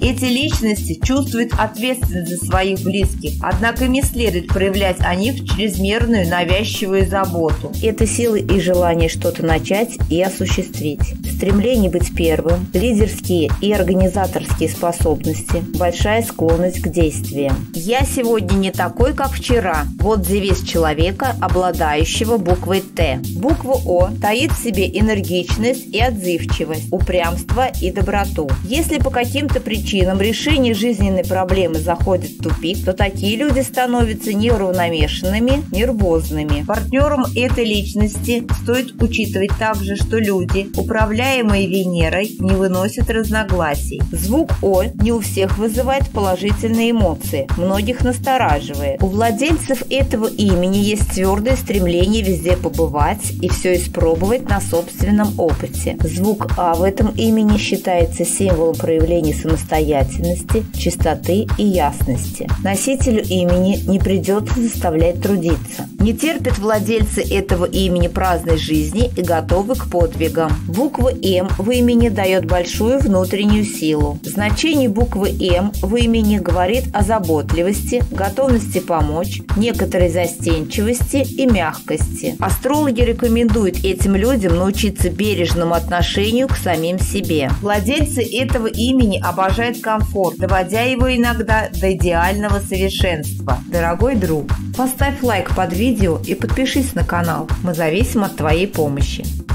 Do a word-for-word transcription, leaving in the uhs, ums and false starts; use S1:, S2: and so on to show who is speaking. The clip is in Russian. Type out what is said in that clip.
S1: Эти личности чувствуют ответственность за своих близких, однако им не следует проявлять о них чрезмерную навязчивую заботу.
S2: Это силы и желание что-то начать и осуществить. Стремление быть первым, лидерские и организаторские способности, большая склонность к действиям.
S1: «Я сегодня не такой, как вчера». Вот девиз человека, обладающего буквой «Т». Буква «О» таит в себе энергичность и отзывчивость, упрямство и доброту. Если по каким-то причинам решение жизненной проблемы заходит в тупик, то такие люди становятся неуравновешенными, нервозными. Партнерам этой личности стоит учитывать также, что люди, управляемые Венерой, не выносят разногласий. Звук «О» не у всех вызывает положительные эмоции, многих настораживает. У владельцев этого имени есть твердое стремление везде побывать и все испробовать на собственном опыте. Звук «А» в этом имени считается символом проявления самостоятельности, чистоты и ясности. Носителю имени не придется заставлять трудиться. Не терпят владельцы этого имени праздной жизни и готовы к подвигам. Буква «М» в имени дает большую внутреннюю силу. Значение буквы «М» в имени говорит о заботливости, готовности помочь, некоторой застенчивости и мягкости. Астрологи рекомендуют этим людям научиться бережному отношению к самим себе. Владельцы этого имени обожают комфорт, доводя его иногда до идеального совершенства. Дорогой друг, поставь лайк под видео и подпишись на канал. Мы зависим от твоей помощи.